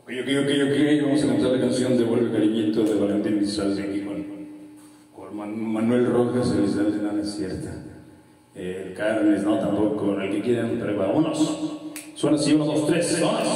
Ok, vamos a cantar la canción Devuelve Cariñito de Valentín Elizalde aquí con Manuel Rojas. Elizalde no es cierta. El Carnes no tampoco, el que quieran, pero vámonos. Suena así, 1, 2, 3, vámonos.